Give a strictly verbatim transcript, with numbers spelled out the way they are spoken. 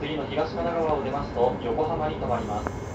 次の東神奈川を出ますと横浜に停まります。